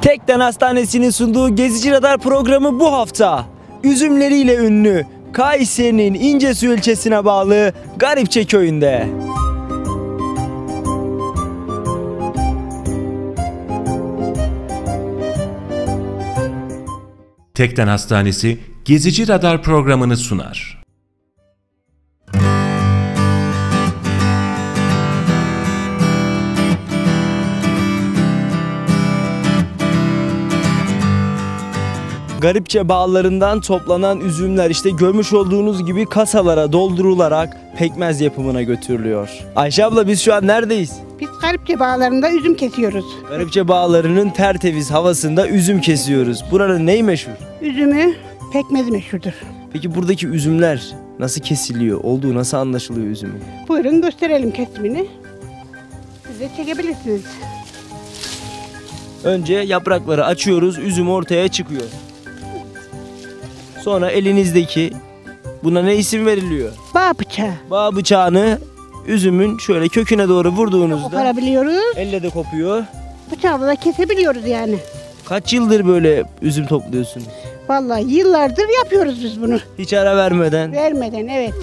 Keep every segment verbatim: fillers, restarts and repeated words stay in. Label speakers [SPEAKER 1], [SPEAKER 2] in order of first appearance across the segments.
[SPEAKER 1] Tekden Hastanesi'nin sunduğu Gezici Radar programı bu hafta üzümleriyle ünlü Kayseri'nin İncesu ilçesine bağlı Garipçe köyünde.
[SPEAKER 2] Tekden Hastanesi Gezici Radar programını sunar.
[SPEAKER 1] Garipçe bağlarından toplanan üzümler işte görmüş olduğunuz gibi kasalara doldurularak pekmez yapımına götürülüyor. Ayşe abla biz şu an neredeyiz?
[SPEAKER 3] Biz Garipçe bağlarında üzüm kesiyoruz.
[SPEAKER 1] Garipçe bağlarının tertemiz havasında üzüm kesiyoruz. Buranın neyi meşhur?
[SPEAKER 3] Üzümü, pekmezi meşhurdur.
[SPEAKER 1] Peki buradaki üzümler nasıl kesiliyor? Olduğu nasıl anlaşılıyor üzümün?
[SPEAKER 3] Buyurun gösterelim kesimini. Siz de çekebilirsiniz.
[SPEAKER 1] Önce yaprakları açıyoruz, üzüm ortaya çıkıyor. Sonra elinizdeki, buna ne isim veriliyor?
[SPEAKER 3] Bağ bıçağı.
[SPEAKER 1] Bağ bıçağını üzümün şöyle köküne doğru vurduğunuzda
[SPEAKER 3] Koparabiliyoruz.
[SPEAKER 1] elle de kopuyor.
[SPEAKER 3] Bıçakla da kesebiliyoruz yani.
[SPEAKER 1] Kaç yıldır böyle üzüm topluyorsunuz?
[SPEAKER 3] Vallahi yıllardır yapıyoruz biz bunu.
[SPEAKER 1] Hiç ara vermeden.
[SPEAKER 3] Vermeden, evet.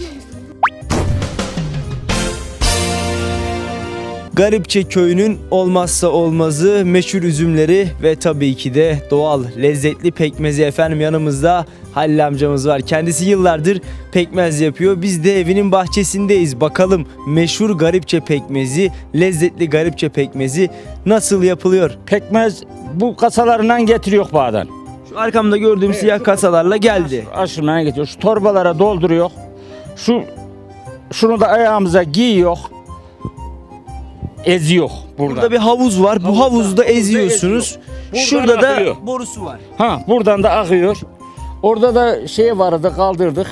[SPEAKER 1] Garipçe köyünün olmazsa olmazı meşhur üzümleri ve tabii ki de doğal lezzetli pekmezi. Efendim yanımızda Halil amcamız var. Kendisi yıllardır pekmez yapıyor. Biz de evinin bahçesindeyiz. Bakalım meşhur Garipçe pekmezi, lezzetli Garipçe pekmezi nasıl yapılıyor?
[SPEAKER 4] Pekmez bu kasalarından getiriyor bağdan.
[SPEAKER 1] Şu arkamda gördüğüm evet, siyah kasalarla geldi.
[SPEAKER 4] Aşırmaya getiriyor. Şu torbalara dolduruyor. Şu şunu da ayağımıza giyiyor. Eziyor burada.
[SPEAKER 1] Burada bir havuz var. Bu havuzda eziyorsunuz. Şurada da akıyor. Borusu var.
[SPEAKER 4] Ha, buradan da akıyor. Orada da şey vardı, kaldırdık.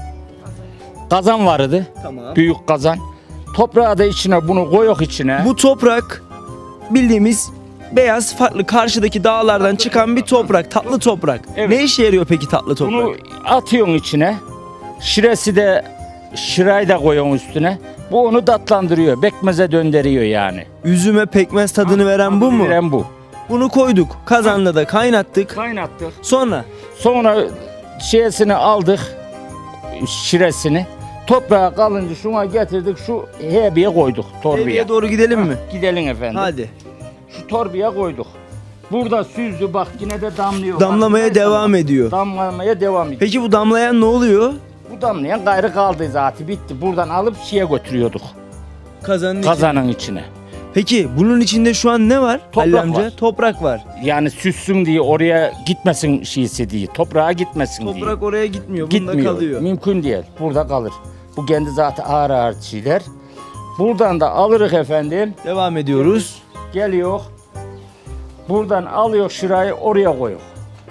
[SPEAKER 4] Kazan vardı.
[SPEAKER 1] Tamam.
[SPEAKER 4] Büyük kazan. Toprağı da içine bunu koyuyor içine.
[SPEAKER 1] Bu toprak bildiğimiz beyaz farklı karşıdaki dağlardan çıkan bir toprak, tatlı toprak. Evet. Ne işe yarıyor peki tatlı toprak?
[SPEAKER 4] Bunu atıyorsun içine. Şiresi de şırayı da koyuyorsun üstüne. Bu onu tatlandırıyor, pekmeze döndürüyor yani.
[SPEAKER 1] Üzüme pekmez tadını ha, veren bu mu?
[SPEAKER 4] Veren bu.
[SPEAKER 1] Bunu koyduk, kazanda da kaynattık.
[SPEAKER 4] Kaynattık.
[SPEAKER 1] Sonra?
[SPEAKER 4] Sonra şişesini aldık, şiresini. Toprağa kalınca şuna getirdik, şu hebiye koyduk, torbaya.
[SPEAKER 1] Hebiye doğru gidelim mi?
[SPEAKER 4] Gidelim efendim.
[SPEAKER 1] Hadi.
[SPEAKER 4] Şu torbaya koyduk. Burada süzdü, bak yine de damlıyor.
[SPEAKER 1] Damlamaya
[SPEAKER 4] bak,
[SPEAKER 1] devam ediyor.
[SPEAKER 4] Damlamaya devam ediyor.
[SPEAKER 1] Peki bu damlayan ne oluyor?
[SPEAKER 4] Bu damlayan gayrı kaldı zaten, bitti. Buradan alıp şeye götürüyorduk.
[SPEAKER 1] Kazanın,
[SPEAKER 4] Kazanın
[SPEAKER 1] içine.
[SPEAKER 4] içine.
[SPEAKER 1] Peki bunun içinde şu an ne var?
[SPEAKER 4] Toprak
[SPEAKER 1] amca?
[SPEAKER 4] var.
[SPEAKER 1] Toprak var.
[SPEAKER 4] Yani süssün diye oraya gitmesin şeysi diye. Toprağa gitmesin
[SPEAKER 1] Toprak
[SPEAKER 4] diye.
[SPEAKER 1] Toprak oraya gitmiyor.
[SPEAKER 4] Gitmiyor.
[SPEAKER 1] Bunda kalıyor.
[SPEAKER 4] Mümkün değil. Burada kalır. Bu kendi zaten ağır ağır şeyler. Buradan da alırız efendim.
[SPEAKER 1] Devam ediyoruz.
[SPEAKER 4] Geliyor. Buradan alıyor şırayı oraya koyuyor.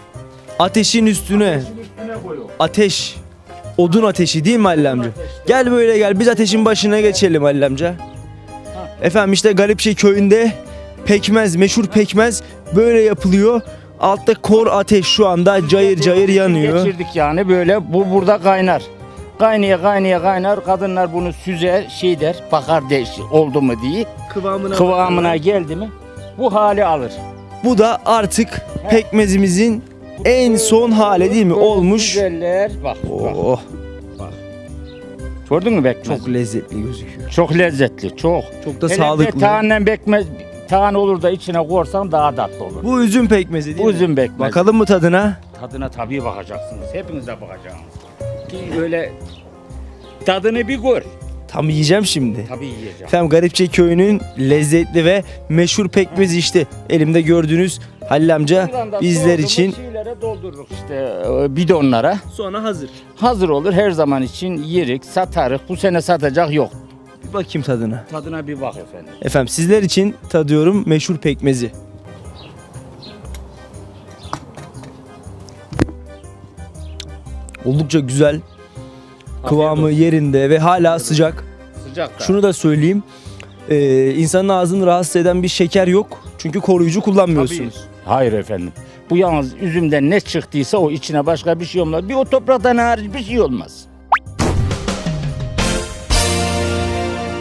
[SPEAKER 1] Ateşin üstüne.
[SPEAKER 4] Ateşin üstüne koyuyor.
[SPEAKER 1] Ateş. Odun ateşi değil mi Halil amca? Gel böyle gel. Biz ateşin başına geçelim Halil amca. Efendim işte Garipçe köyünde pekmez, meşhur pekmez böyle yapılıyor. Altta kor ateş şu anda cayır cayır yanıyor.
[SPEAKER 4] Geçirdik yani böyle, bu burada kaynar. Kaynaya kaynaya kaynar. Kadınlar bunu süzer, şey der, bakar de, oldu mu diye.
[SPEAKER 1] Kıvamına,
[SPEAKER 4] Kıvamına geldi mi bu hali alır.
[SPEAKER 1] Bu da artık pekmezimizin en son hali değil mi? Olmuş.
[SPEAKER 4] Güzeller. Bak,
[SPEAKER 1] oh.
[SPEAKER 4] bak. Bak. Gördün mü pekmez?
[SPEAKER 1] Çok lezzetli gözüküyor.
[SPEAKER 4] Çok lezzetli, çok.
[SPEAKER 1] Çok da
[SPEAKER 4] hele
[SPEAKER 1] sağlıklı.
[SPEAKER 4] Tağından pekmez, tağın olur da içine korsan daha tatlı olur.
[SPEAKER 1] Bu üzüm pekmezi değil
[SPEAKER 4] Bu
[SPEAKER 1] mi?
[SPEAKER 4] üzüm pekmezi.
[SPEAKER 1] Bakalım mı tadına?
[SPEAKER 4] Tadına tabii bakacaksınız. Hepinize bakacaksınız. Ki öyle tadını bir gör.
[SPEAKER 1] Tam yiyeceğim şimdi.
[SPEAKER 4] Tabii yiyeceğim.
[SPEAKER 1] Efendim Garipçe köyünün lezzetli ve meşhur pekmezi işte. Elimde gördüğünüz Halil amca bizler için.
[SPEAKER 4] Şeylere doldururuz işte bidonlara.
[SPEAKER 1] Sonra hazır.
[SPEAKER 4] Hazır olur, her zaman için yerik, satarız. Bu sene satacak yok.
[SPEAKER 1] Bir bakayım tadına.
[SPEAKER 4] Tadına bir bak efendim.
[SPEAKER 1] Efendim sizler için tadıyorum meşhur pekmezi. Oldukça güzel. Kıvamı yerinde ve hala sıcak.
[SPEAKER 4] Sıcak da.
[SPEAKER 1] Şunu da söyleyeyim. Ee, insanın ağzını rahatsız eden bir şeker yok. Çünkü koruyucu kullanmıyorsunuz.
[SPEAKER 4] Tabii. Hayır efendim. Bu yalnız üzümden ne çıktıysa o, içine başka bir şey olmaz. Bir o topraktan hariç bir şey olmaz.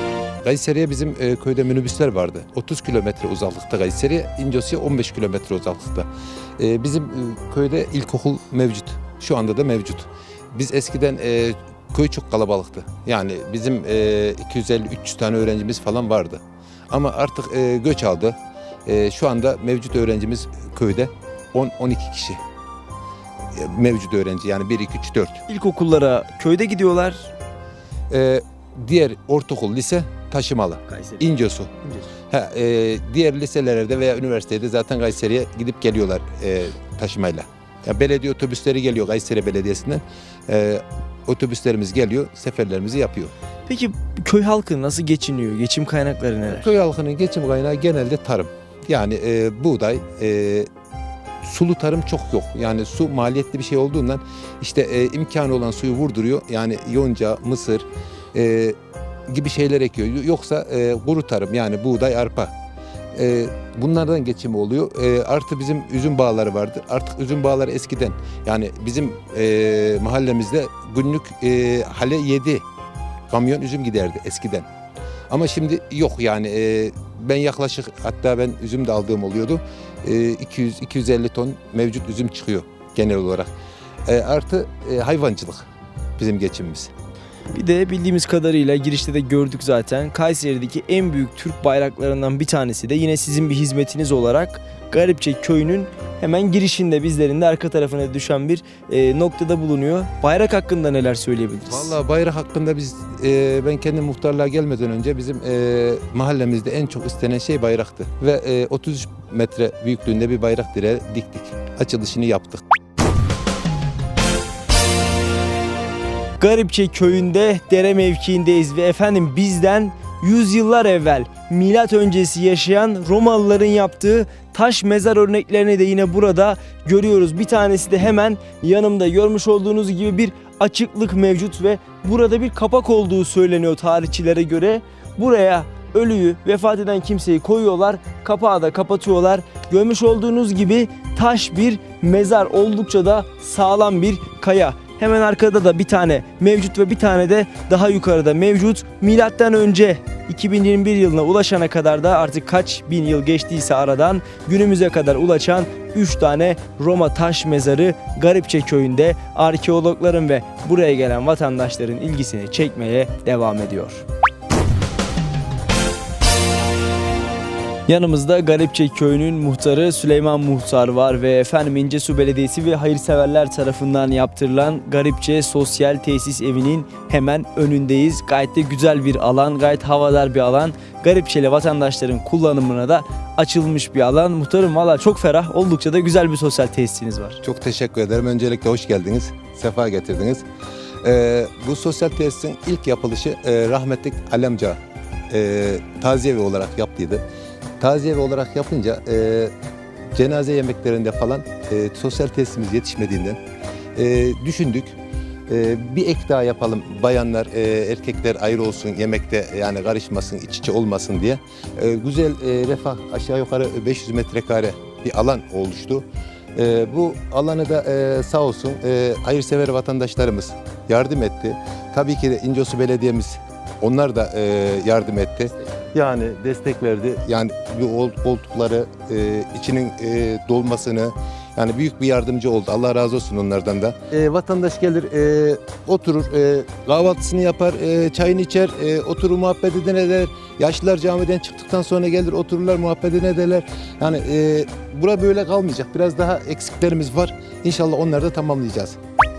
[SPEAKER 5] Kayseri'ye bizim e, köyde minibüsler vardı. otuz kilometre uzaklıkta Kayseri'ye, İncos'ya on beş kilometre uzaklıkta. E, bizim e, köyde ilkokul mevcut. Şu anda da mevcut. Biz eskiden e, köy çok kalabalıktı. Yani bizim e, iki yüz elli üç yüz tane öğrencimiz falan vardı. Ama artık e, göç aldı. E, şu anda mevcut öğrencimiz köyde on on iki kişi. E, mevcut öğrenci yani bir, iki, üç, dört.
[SPEAKER 1] İlkokullara köyde gidiyorlar.
[SPEAKER 5] E, diğer ortaokul, lise taşımalı.
[SPEAKER 1] Kayseri.
[SPEAKER 5] İncosu. Ha, e, diğer liselerde veya üniversitede zaten Kayseri'ye gidip geliyorlar e, taşımayla. Ya, belediye otobüsleri geliyor Kayseri Belediyesi'nden. E, otobüslerimiz geliyor, seferlerimizi yapıyor.
[SPEAKER 1] Peki köy halkı nasıl geçiniyor? Geçim kaynakları neler?
[SPEAKER 5] Köy halkının geçim kaynağı genelde tarım. Yani e, buğday, e, sulu tarım çok yok. Yani su maliyetli bir şey olduğundan işte e, imkanı olan suyu vurduruyor. Yani yonca, mısır e, gibi şeyler ekiyor. Yoksa e, kuru tarım yani buğday, arpa. E, bunlardan geçimi oluyor. E, artı bizim üzüm bağları vardı. Artık üzüm bağları eskiden yani bizim e, mahallemizde günlük e, hale yedi kamyon üzüm giderdi eskiden. Ama şimdi yok yani e, ben yaklaşık hatta ben üzüm de aldığım oluyordu. E, iki yüz iki yüz elli ton mevcut üzüm çıkıyor genel olarak. E, artı e, hayvancılık bizim geçimimiz.
[SPEAKER 1] Bir de bildiğimiz kadarıyla girişte de gördük zaten. Kayseri'deki en büyük Türk bayraklarından bir tanesi de yine sizin bir hizmetiniz olarak Garipçe köyünün hemen girişinde, bizlerin de arka tarafına düşen bir e, noktada bulunuyor. Bayrak hakkında neler söyleyebiliriz?
[SPEAKER 5] Vallahi bayrak hakkında biz e, ben kendi muhtarlığa gelmeden önce bizim e, mahallemizde en çok istenen şey bayraktı. Ve e, otuz üç metre büyüklüğünde bir bayrak direği diktik. Açılışını yaptık.
[SPEAKER 1] Garipçe köyünde dere mevkiindeyiz ve efendim bizden yüzyıllar evvel milat öncesi yaşayan Romalıların yaptığı taş mezar örneklerini de yine burada görüyoruz. Bir tanesi de hemen yanımda, görmüş olduğunuz gibi bir açıklık mevcut ve burada bir kapak olduğu söyleniyor tarihçilere göre. Buraya ölüyü, vefat eden kimseyi koyuyorlar, kapağı da kapatıyorlar. Görmüş olduğunuz gibi taş bir mezar, oldukça da sağlam bir kaya. Hemen arkada da bir tane mevcut ve bir tane de daha yukarıda mevcut. Milattan önce iki bin yirmi bir yılına ulaşana kadar da artık kaç bin yıl geçtiyse aradan günümüze kadar ulaşan üç tane Roma taş mezarı Garipçe köyünde arkeologların ve buraya gelen vatandaşların ilgisini çekmeye devam ediyor. Yanımızda Garipçe köyünün muhtarı Süleyman Muhtar var ve efendim İncesu Belediyesi ve hayırseverler tarafından yaptırılan Garipçe Sosyal Tesis Evi'nin hemen önündeyiz. Gayet de güzel bir alan, gayet havadar bir alan. Garipçeli vatandaşların kullanımına da açılmış bir alan. Muhtarım valla çok ferah, oldukça da güzel bir sosyal tesisiniz var.
[SPEAKER 5] Çok teşekkür ederim. Öncelikle hoş geldiniz. Sefa getirdiniz. Ee, bu sosyal tesisin ilk yapılışı e, rahmetli Ali amca e, taziye evi olarak yaptıydı. Taziye evi olarak yapınca e, cenaze yemeklerinde falan e, sosyal tesisimiz yetişmediğinden e, düşündük. E, bir ek daha yapalım, bayanlar e, erkekler ayrı olsun yemekte, yani karışmasın, iç içe olmasın diye. E, güzel e, refah, aşağı yukarı beş yüz metrekare bir alan oluştu. E, bu alanı da e, sağ olsun e, hayırsever vatandaşlarımız yardım etti. Tabii ki de İncesu Belediye'miz, onlar da e, yardım etti. Yani destek verdi. Yani bu koltukları, e, içinin e, dolmasını, yani büyük bir yardımcı oldu. Allah razı olsun onlardan da. E, vatandaş gelir, e, oturur, e, kahvaltısını yapar, e, çayını içer, e, oturur muhabbet eder. Yaşlılar camiden çıktıktan sonra gelir, otururlar, muhabbet ederler. Yani e, bura böyle kalmayacak. Biraz daha eksiklerimiz var. İnşallah onları da tamamlayacağız.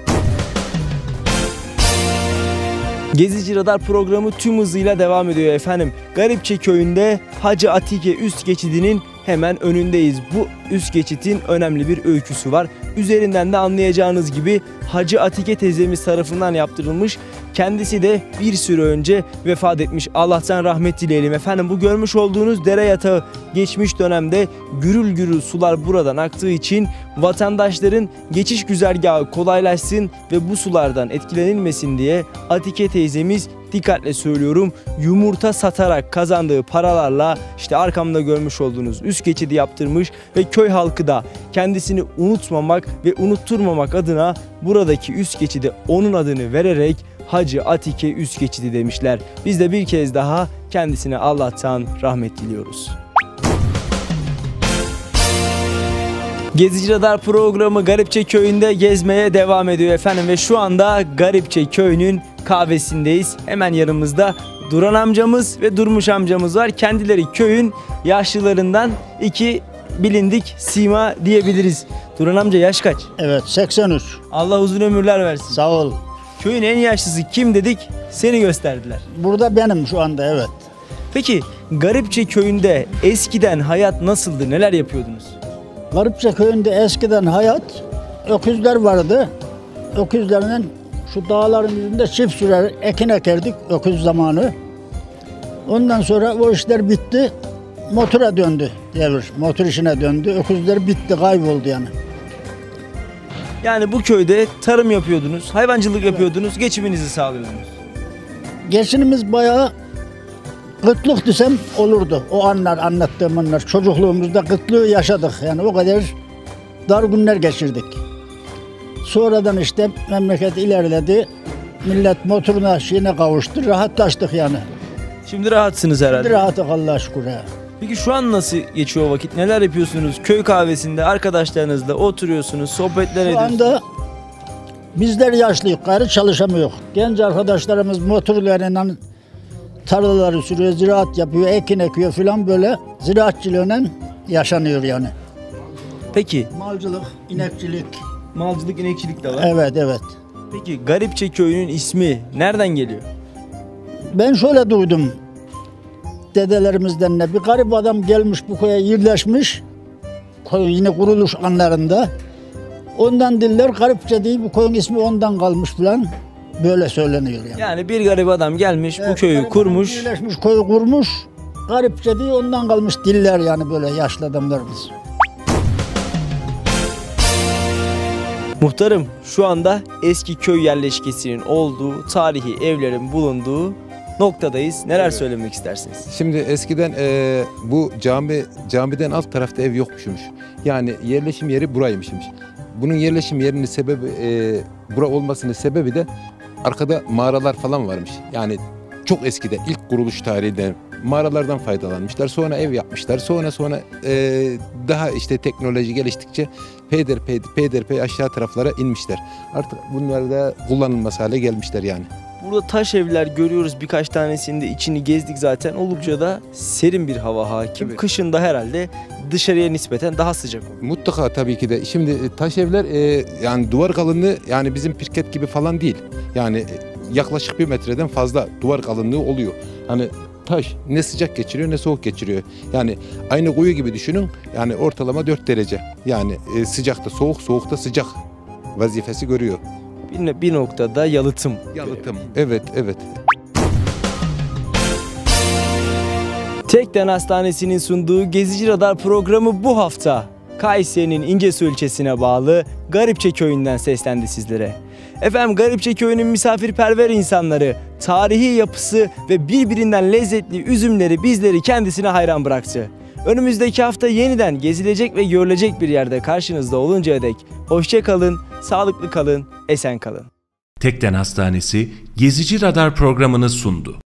[SPEAKER 1] Gezici Radar programı tüm hızıyla devam ediyor efendim. Garipçe köyünde Hacı Atike üst geçidinin hemen önündeyiz. Bu üst geçitin önemli bir öyküsü var. Üzerinden de anlayacağınız gibi Hacı Atike teyzemiz tarafından yaptırılmış. Kendisi de bir süre önce vefat etmiş. Allah'tan rahmet dileyelim efendim. Bu görmüş olduğunuz dere yatağı geçmiş dönemde gürül gürül sular buradan aktığı için vatandaşların geçiş güzergahı kolaylaşsın ve bu sulardan etkilenilmesin diye Atike teyzemiz, dikkatle söylüyorum, yumurta satarak kazandığı paralarla işte arkamda görmüş olduğunuz üst geçidi yaptırmış ve köy halkı da kendisini unutmamak ve unutturmamak adına buradaki üst geçide onun adını vererek Hacı Atike üst geçidi demişler. Biz de bir kez daha Kendisine Allah'tan rahmet diliyoruz. Gezici Radar programı Garipçe Köyü'nde gezmeye devam ediyor efendim ve şu anda Garipçe Köyü'nün kahvesindeyiz. Hemen yanımızda Duran amcamız ve Durmuş amcamız var. Kendileri köyün yaşlılarından, iki bilindik sima diyebiliriz. Duran amca yaş kaç?
[SPEAKER 6] Evet, seksen üç.
[SPEAKER 1] Allah uzun ömürler versin.
[SPEAKER 6] Sağ ol.
[SPEAKER 1] Köyün en yaşlısı kim dedik? Seni gösterdiler.
[SPEAKER 6] Burada benim şu anda, evet.
[SPEAKER 1] Peki Garipçe Köyü'nde eskiden hayat nasıldı? Neler yapıyordunuz?
[SPEAKER 6] Garipçe köyünde eskiden hayat, öküzler vardı. Öküzlerden şu dağların yüzünde çift sürer, ekin ekerdik öküz zamanı. Ondan sonra o işler bitti. Motora döndü devir. Motor işine döndü. Öküzler bitti, kayboldu yani.
[SPEAKER 1] Yani bu köyde tarım yapıyordunuz, hayvancılık yapıyordunuz, geçiminizi sağlıyordunuz.
[SPEAKER 6] Geçinimiz bayağı kıtlık desem olurdu. O anlar, anlattığım anlar. Çocukluğumuzda kıtlığı yaşadık. Yani o kadar dar günler geçirdik. Sonradan işte memleket ilerledi. Millet motoruna, şeyine kavuştu. Rahatlaştık yani.
[SPEAKER 1] Şimdi rahatsınız herhalde.
[SPEAKER 6] Şimdi rahatlık Allah'a şükür. ya.
[SPEAKER 1] Peki şu an nasıl geçiyor o vakit? Neler yapıyorsunuz? Köy kahvesinde arkadaşlarınızla oturuyorsunuz, sohbetler
[SPEAKER 6] Şu
[SPEAKER 1] ediyorsunuz.
[SPEAKER 6] anda bizler yaşlıyız, gayrı çalışamıyor. Genç arkadaşlarımız motorlarıyla tarlaları sürüyor, ziraat yapıyor, ekin ekiyor falan, böyle ziraatçılığıyla yaşanıyor yani.
[SPEAKER 1] Peki
[SPEAKER 6] Malcılık, inekçilik.
[SPEAKER 1] malcılık, inekçilik de var.
[SPEAKER 6] Evet, evet.
[SPEAKER 1] Peki Garipçe Köyü'nün ismi nereden geliyor?
[SPEAKER 6] Ben şöyle duydum dedelerimizden, ne bir garip adam gelmiş bu köye, yerleşmiş. Köy yine kuruluş anlarında. Ondan diller Garipçe değil, bu köyün ismi ondan kalmış falan. Böyle söyleniyor yani.
[SPEAKER 1] Yani bir garip adam gelmiş, bu
[SPEAKER 6] Evet,
[SPEAKER 1] köyü
[SPEAKER 6] garip
[SPEAKER 1] kurmuş.
[SPEAKER 6] adam yerleşmiş, köyü kurmuş. Garipçe değil, ondan kalmış diller yani, böyle yaşlı adamlarımız.
[SPEAKER 1] Muhtarım, şu anda eski köy yerleşkesinin olduğu, tarihi evlerin bulunduğu noktadayız. Neler söylemek istersiniz?
[SPEAKER 5] Şimdi eskiden e, bu cami camiden alt tarafta ev yokmuşmuş. Yani yerleşim yeri buraymışmış. Bunun yerleşim yerinin sebebi, e, bura olmasının sebebi de arkada mağaralar falan varmış. Yani çok eskide, ilk kuruluş tarihinde mağaralardan faydalanmışlar. Sonra ev yapmışlar. Sonra sonra e, daha işte teknoloji geliştikçe peyderpey peyderpey aşağı taraflara inmişler. Artık bunlar da kullanılmaz hale gelmişler yani.
[SPEAKER 1] Burada taş evler görüyoruz, birkaç tanesinde içini gezdik zaten. Oldukça da serin bir hava hakim.
[SPEAKER 5] Evet.
[SPEAKER 1] Kışında herhalde dışarıya nispeten daha sıcak oluyor.
[SPEAKER 5] Mutlaka tabii ki de. Şimdi e, taş evler e, yani duvar kalınlığı yani bizim pirket gibi falan değil. Yani e, yaklaşık bir metreden fazla duvar kalınlığı oluyor. Hani taş ne sıcak geçiriyor ne soğuk geçiriyor. Yani aynı kuyu gibi düşünün. Yani ortalama dört derece. Yani e, sıcakta soğuk, soğukta sıcak vazifesi görüyor.
[SPEAKER 1] Bir, bir noktada yalıtım.
[SPEAKER 5] Yalıtım. Evet, evet.
[SPEAKER 1] Tekden Hastanesi'nin sunduğu Gezici Radar programı bu hafta Kayseri'nin İncesu ilçesine bağlı Garipçe Köyü'nden seslendi sizlere. Efendim, Garipçe Köyü'nün misafirperver insanları, tarihi yapısı ve birbirinden lezzetli üzümleri bizleri kendisine hayran bıraktı. Önümüzdeki hafta yeniden gezilecek ve görülecek bir yerde karşınızda oluncaya dek hoşça kalın, sağlıklı kalın, esen kalın.
[SPEAKER 2] Tekden Hastanesi Gezici Radar programını sundu.